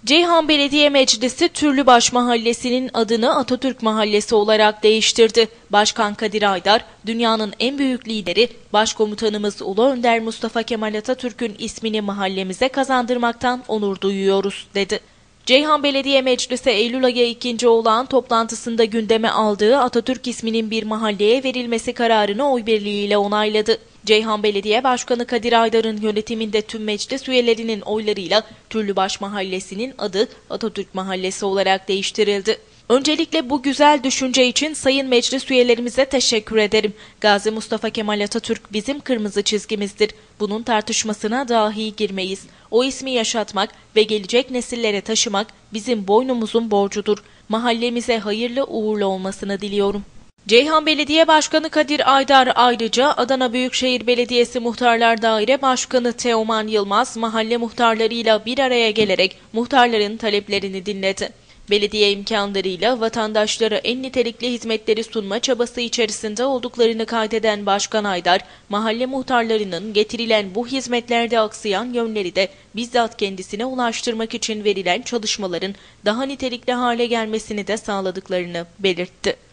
Ceyhan Belediye Meclisi Türlübaş Mahallesi'nin adını Atatürk Mahallesi olarak değiştirdi. Başkan Kadir Aydar, dünyanın en büyük lideri, Başkomutanımız Ulu Önder Mustafa Kemal Atatürk'ün ismini mahallemize kazandırmaktan onur duyuyoruz, dedi. Ceyhan Belediye Meclisi Eylül ayı 2. olağan toplantısında gündeme aldığı Atatürk isminin bir mahalleye verilmesi kararını oy birliğiyle onayladı. Ceyhan Belediye Başkanı Kadir Aydar'ın yönetiminde tüm meclis üyelerinin oylarıyla Türlübaş Mahallesi'nin adı Atatürk Mahallesi olarak değiştirildi. Öncelikle bu güzel düşünce için sayın meclis üyelerimize teşekkür ederim. Gazi Mustafa Kemal Atatürk bizim kırmızı çizgimizdir. Bunun tartışmasına dahi girmeyiz. O ismi yaşatmak ve gelecek nesillere taşımak bizim boynumuzun borcudur. Mahallemize hayırlı uğurlu olmasını diliyorum. Ceyhan Belediye Başkanı Kadir Aydar ayrıca Adana Büyükşehir Belediyesi Muhtarlar Daire Başkanı Teoman Yılmaz mahalle muhtarlarıyla bir araya gelerek muhtarların taleplerini dinledi. Belediye imkanlarıyla vatandaşlara en nitelikli hizmetleri sunma çabası içerisinde olduklarını kaydeden Başkan Aydar, mahalle muhtarlarının getirilen bu hizmetlerde aksayan yönleri de bizzat kendisine ulaştırmak için verilen çalışmaların daha nitelikli hale gelmesini de sağladıklarını belirtti.